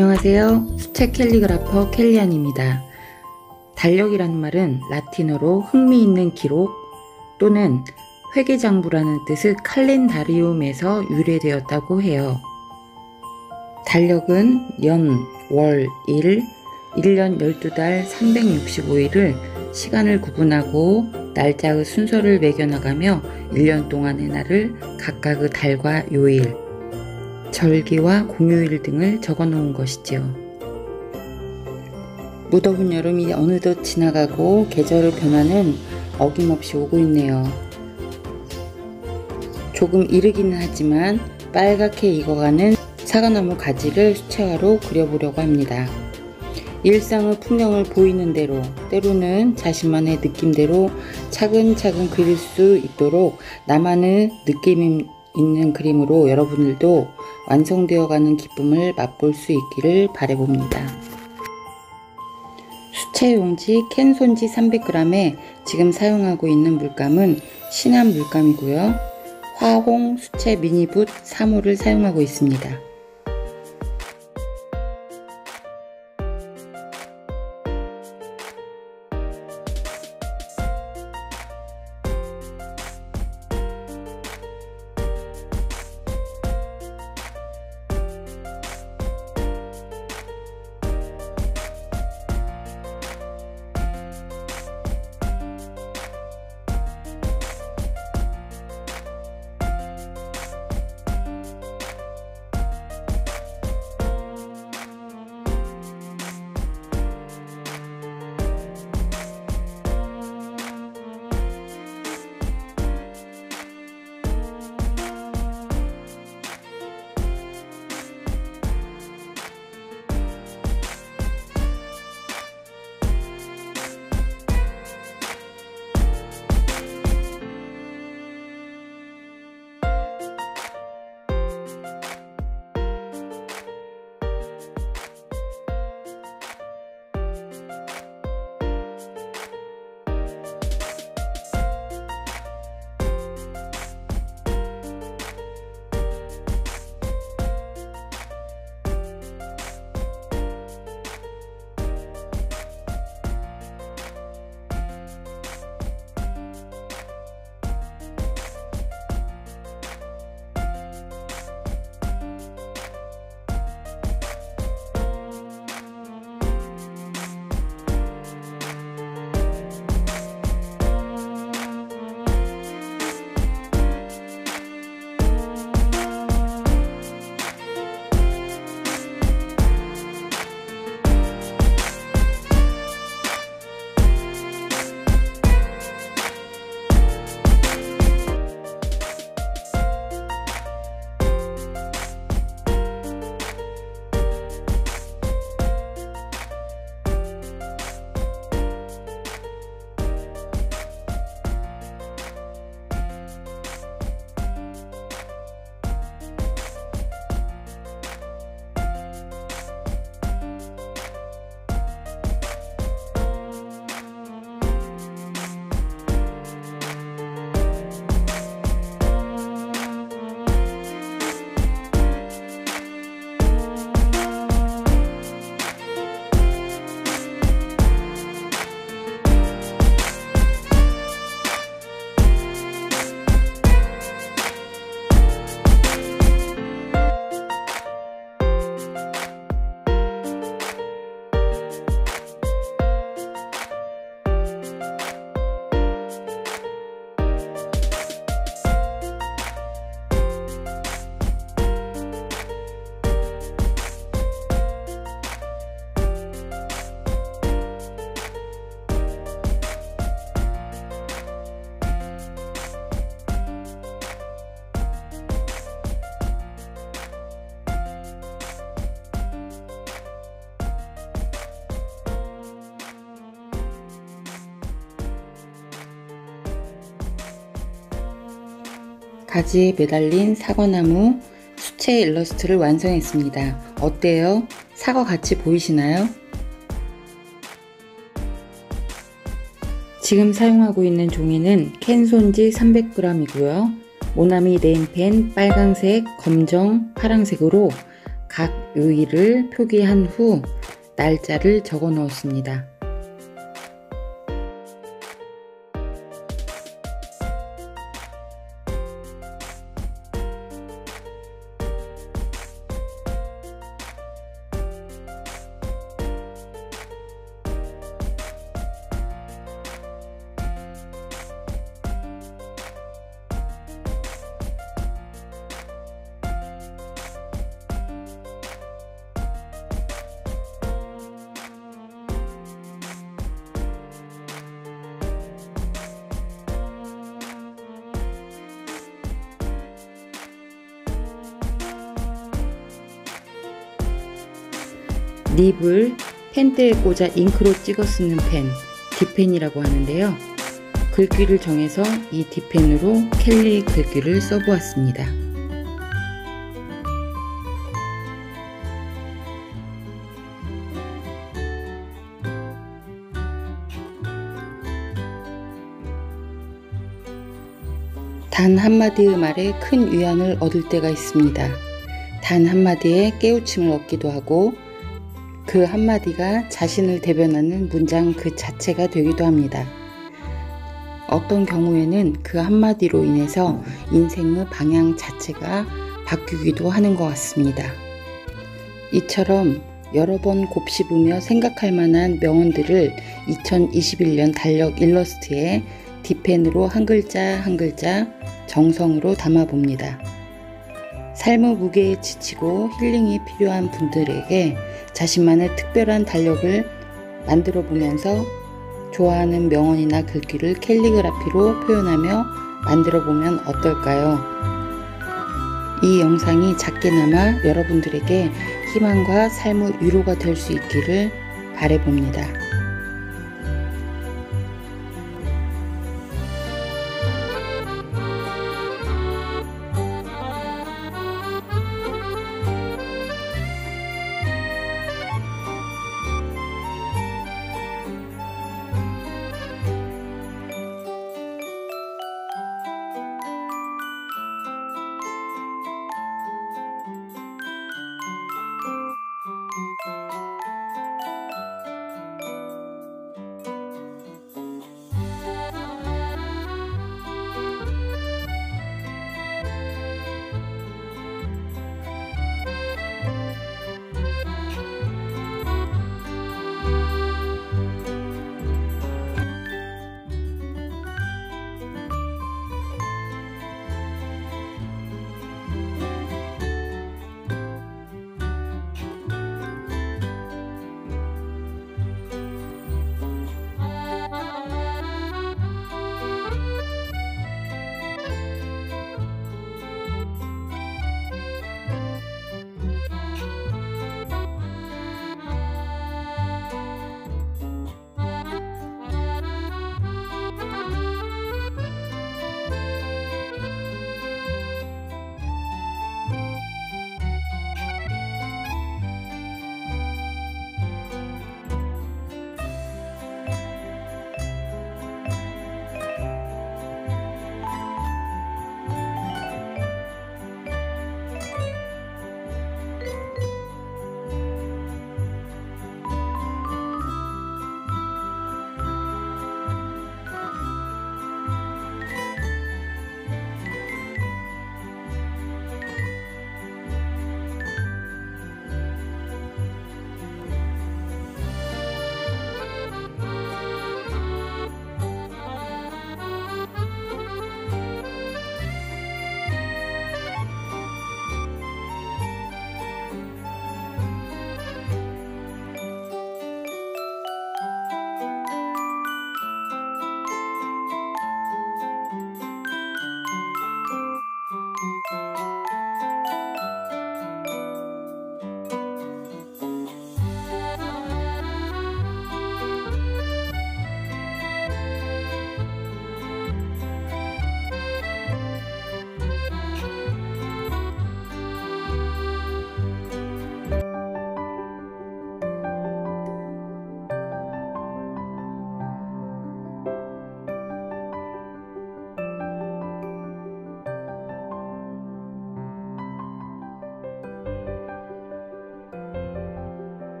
안녕하세요. 수채 캘리그라퍼 켈리안입니다. 달력이라는 말은 라틴어로 흥미있는 기록 또는 회계장부라는 뜻의 칼렌다리움에서 유래되었다고 해요. 달력은 연, 월, 일, 1년 12달 365일을 시간을 구분하고 날짜의 순서를 매겨나가며 1년 동안의 날을 각각의 달과 요일, 절기와 공휴일 등을 적어 놓은 것이지요. 무더운 여름이 어느덧 지나가고 계절의 변화는 어김없이 오고 있네요. 조금 이르기는 하지만 빨갛게 익어가는 사과나무 가지를 수채화로 그려보려고 합니다. 일상의 풍경을 보이는 대로, 때로는 자신만의 느낌대로 차근차근 그릴 수 있도록 나만의 느낌 있는 그림으로 여러분들도 완성되어가는 기쁨을 맛볼 수 있기를 바라봅니다. 수채 용지 캔 손지 300g에 지금 사용하고 있는 물감은 신한 물감이고요. 화홍 수채 미니붓 3호를 사용하고 있습니다. 가지에 매달린 사과나무 수채 일러스트를 완성했습니다. 어때요? 사과 같이 보이시나요? 지금 사용하고 있는 종이는 캔손지 300g이고요. 모나미 네임펜 빨강색, 검정, 파랑색으로 각 요일을 표기한 후 날짜를 적어 놓습니다. 닙을 펜대에 꽂아 잉크로 찍어 쓰는 펜, 딥펜이라고 하는데요. 글귀를 정해서 이 딥펜으로 켈리 글귀를 써보았습니다. 단 한마디의 말에 큰 위안을 얻을 때가 있습니다. 단 한마디에 깨우침을 얻기도 하고 그 한마디가 자신을 대변하는 문장 그 자체가 되기도 합니다. 어떤 경우에는 그 한마디로 인해서 인생의 방향 자체가 바뀌기도 하는 것 같습니다. 이처럼 여러 번 곱씹으며 생각할 만한 명언들을 2021년 달력 일러스트에 딥펜으로 한 글자 한 글자 정성으로 담아봅니다. 삶의 무게에 지치고 힐링이 필요한 분들에게 자신만의 특별한 달력을 만들어 보면서 좋아하는 명언이나 글귀를 캘리그라피로 표현하며 만들어 보면 어떨까요? 이 영상이 작게나마 여러분들에게 희망과 삶의 위로가 될 수 있기를 바라봅니다.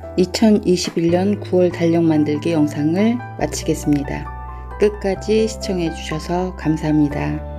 2021년 9월 달력 만들기 영상을 마치겠습니다. 끝까지 시청해 주셔서 감사합니다.